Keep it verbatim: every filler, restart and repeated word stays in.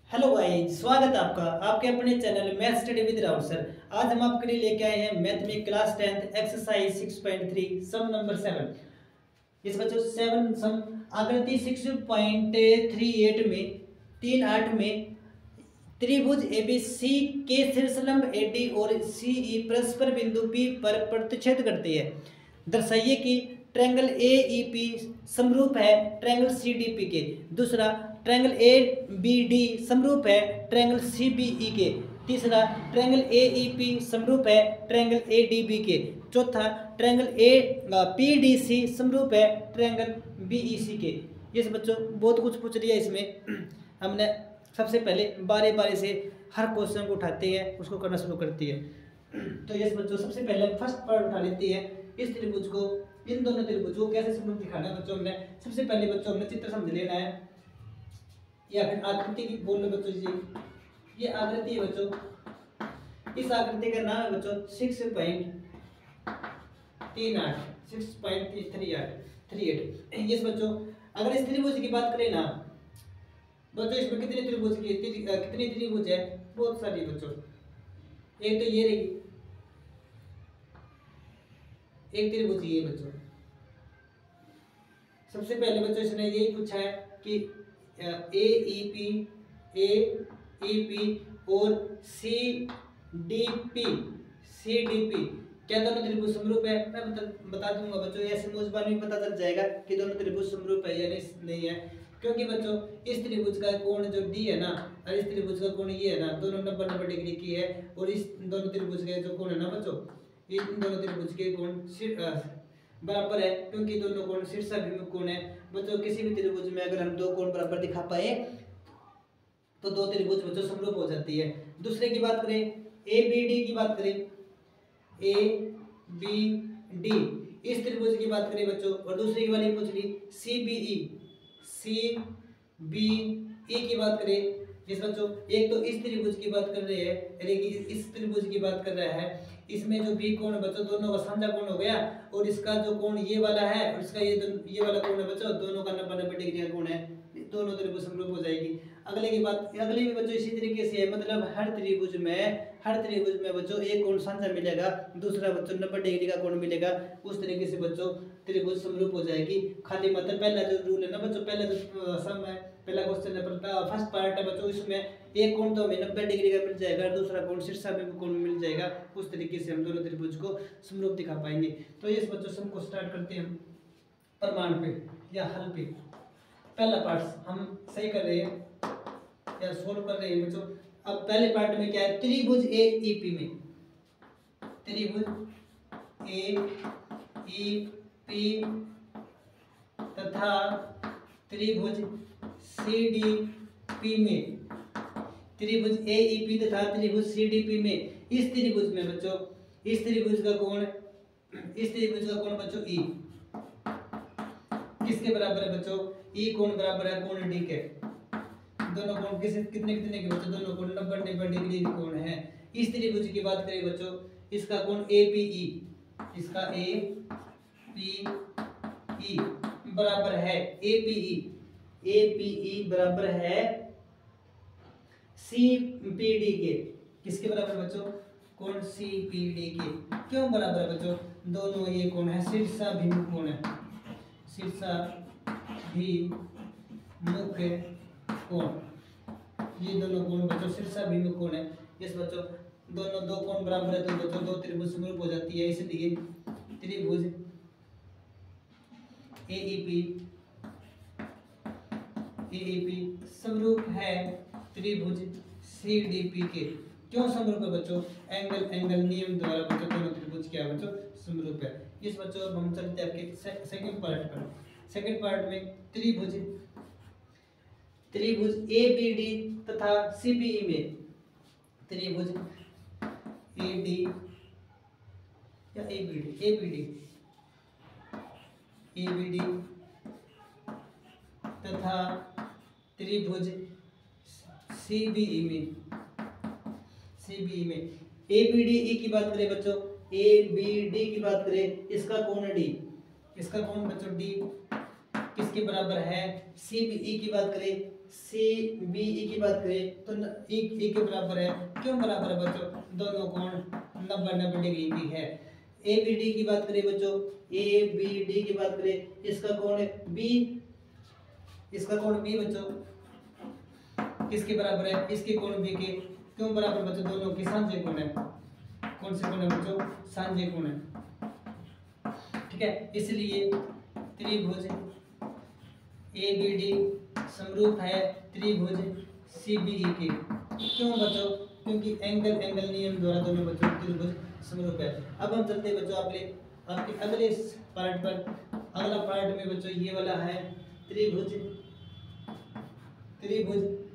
Hello guys, स्वागत है आपका आपके अपने channel math study with Rahul sir. आज हम आपके लिए लेके आए हैं मैथ में class tenth exercise six point three sum number seven. इस बच्चों सेवन सम आकृति सिक्स पॉइंट थ्री एट में तीन आठ में त्रिभुज एबीसी के शीर्षलंब एडी और सीई परस्पर बिंदु पी पर प्रतिच्छेद करती है। दर्शाइए कि ट्रायंगल ए ई पी समरूप है ट्रायंगल सी डी पी के। दूसरा, ट्रायंगल ए बी डी समरूप है ट्रायंगल सी बी ई के। तीसरा, ट्रायंगल ए ई पी समरूप है ट्रायंगल ए डी बी के। चौथा, triangle A P D C समरूप है ट्रायंगल बी ई सी के। ये बच्चों बहुत कुछ पूछ लिया इसमें। हमने सबसे पहले बारी बारी से हर क्वेश्चन को उठाते हैं, उसको करना शुरू करती है। तो ये बच्चों सबसे पहले फर्स्ट पार्ट उठा लेती है। इस त्रिभुज को, इन दोनों त्रिभुजों को कैसे समरूप दिखाना है बच्चों हमने सबसे पहले बच्चों हमने चित्र समझ लेना है, या फिर आकृति की बोल लो बच्चों जी। ये आकृति है बच्चों, इस आकृति का नाम है बच्चों सिक्स पॉइंट तीन आठ सिक्स पॉइंट थ्री आठ थ्री एट। ये बच्चों अगर इस त्रिभुज की बात करें ना बच्चों, इसमें कितने त्रिभुज की कितनी त्रिभुज है? बहुत सारी बच्चों। एक तो ये रही एक त्रिभुज ये बच्चों। सबसे पहले बच्चों इसने यही पूछा है कि ए E P A E P और C D P C D P क्या दोनों त्रिभुज समरूप है? मैं बता, बता दूंगा बच्चों, ऐसे मुझबान में पता चल जाएगा कि दोनों त्रिभुज समरूप है या नहीं है। क्योंकि बच्चों इस त्रिभुज का कोण जो डी है ना और इस त्रिभुज का कोण ये है ना, दोनों नब्बे नब्बे डिग्री की है। और इस दोनों त्रिभुज के जो कोण है ना बच्चों, इन दोनों त्रिभुज के कोण बराबर है, क्योंकि दोनों कोण शीर्षाभिमुख कोण है बच्चों। किसी भी त्रिभुज में अगर हम दो कोण बराबर दिखा पाए तो दो त्रिभुज बच्चों समरूप हो जाती है। दूसरे की बात करें, ए बी डी की बात करें, ए बी डी इस त्रिभुज की बात करें बच्चों। और दूसरे की वाली पूछ ली C B E C B E की बात करें जिस बच्चों, एक तो इस त्रिभुज की बात कर रहे हैं यानी कि इस त्रिभुज की बात कर रहा है। इसमें जो बी कोण बच्चों दोनों का साझा कोण हो गया, और इसका जो कोण ये वाला है और इसका ये ये वाला कोण है बच्चों, दोनों का नब्बे नब्बे डिग्री का कोण है, दोनों त्रिभुज समरूप हो जाएगी। अगले की बात अगले भी बच्चों इसी तरीके से है, मतलब हर त्रिभुज में हर त्रिभुज में बच्चों एक कोण साझा मिलेगा, दूसरा बच्चों नब्बे डिग्री का कोण मिलेगा। उस तरीके से बच्चों त्रिभुज समरूप हो जाएगी। खाली मतलब पहला जो रूल है ना बच्चों, पहला जो सम है, पहला क्वेश्चन है, फर्स्ट पार्ट है बच्चों, इसमें एक कोण तो हमें नब्बे डिग्री का मिल जाएगा और दूसरा कोण शीर्षाभिमुख कोण मिल जाएगा। उस तरीके से हम दोनों त्रिभुज को समरूप दिखा पाएंगे। तो इस बच्चों सम को स्टार्ट करते हैं प्रमाण पे या हल पे। पहला पार्ट हम सही कर रहे हैं या सोल्व कर रहे हैं बच्चों। अब पहले पार्ट में क्या है, त्रिभुज ए ई पी में त्रिभुज ए ई पी तथा त्रिभुज सी डी पी में त्रिभुज ए ई पी तथा त्रिभुज सी डी पी में इस त्रिभुज में बच्चों इस त्रिभुज का कोण इस त्रिभुज का कोण बच्चों ई किसके बराबर है बच्चों? ई कोण बराबर है कोण डी के। दोनों कोण किस कितने कितने के बच्चों? दोनों कोण नब्बे नब्बे डिग्री के कोण है। इस त्रिभुज की बात करें बच्चों, इसका कोण ए पी ई इसका ए पी ई बराबर है A P E A P E बराबर है सी पी डी के। किसके बराबर बच्चों? कोण सी पी डी के। क्यों बराबर है बच्चों? दोनों ये कोण है शीर्षाभिमुख कोण है शीर्षाभिमुख कोण। ये दोनों कोण बच्चों शीर्षाभिमुख कोण है। इस बच्चों दोनों दो कोण बराबर है तो बच्चों दो त्रिभुज समरूप हो जाती है। इसलिए त्रिभुज ए E P A E P समरूप है त्रिभुज सी डी पी के। क्यों समरूप है बच्चों? एंगल एंगल नियम द्वारा बच्चों दोनों त्रिभुज क्या है बच्चों? समरूप है। इस बच्चों अब हम चलते हैं आपके से, सेकंड पार्ट पर। सेकंड पार्ट में त्रिभुज त्रिभुज ए बी डी तथा सी बी ई में त्रिभुज ए डी या A B D A B D A B D तथा त्रिभुज सी बी ई में सी बी ई में ए बी डी ई की बात करें बच्चों, ए बी डी की बात करें, इसका कोण डी इसका कोण बच्चों डी किसके बराबर है? सी बी ई की बात करें, सी बी ई की बात करें तो ई ई के बराबर है। क्यों बराबर है बच्चों? दोनों कोण नब्बे नब्बे डिग्री की है। ए बी डी की बात करें बच्चों, ए बी डी की बात करें, इसका कोण बी, इसका कोण बी बच्चों किसके बराबर है? इसके कोण बी के। क्यों बराबर बच्चों? दोनों के सांझे कोण है। कौन से कोण है बच्चों? सांझे कोण है। ठीक है, इसलिए त्रिभुज ए बी डी समरूप है त्रिभुज सी बी ई के। क्यों बच्चों? क्योंकि एंगल एंगल नियम द्वारा दोनों बच्चों त्रिभुज समरूप है। अब हम चलते हैं बच्चों आपके आपके अगले पार्ट पर। अगला पार्ट में बच्चों ये वाला है त्रिभुज त्रिभुज